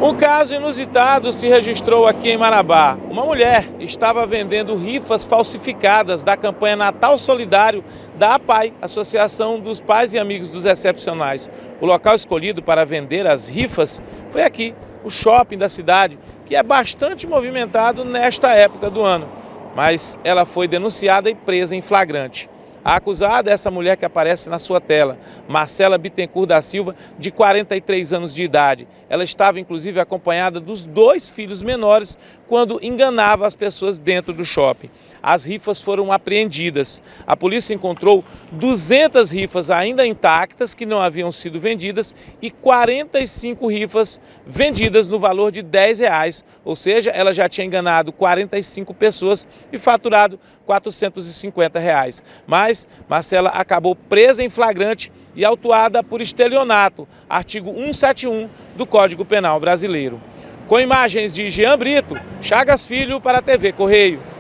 Um caso inusitado se registrou aqui em Marabá. Uma mulher estava vendendo rifas falsificadas da campanha Natal Solidário da APAI, Associação dos Pais e Amigos dos Excepcionais. O local escolhido para vender as rifas foi aqui, o shopping da cidade, que é bastante movimentado nesta época do ano. Mas ela foi denunciada e presa em flagrante. A acusada é essa mulher que aparece na sua tela, Marcela Bittencourt da Silva, de 43 anos de idade. Ela estava inclusive acompanhada dos 2 filhos menores quando enganava as pessoas dentro do shopping. As rifas foram apreendidas. A polícia encontrou 200 rifas ainda intactas que não haviam sido vendidas e 45 rifas vendidas no valor de R$10, ou seja, ela já tinha enganado 45 pessoas e faturado R$450. Mas Marcela acabou presa em flagrante e autuada por estelionato, artigo 171 do Código Penal brasileiro. Com imagens de Jean Brito, Chagas Filho para a TV Correio.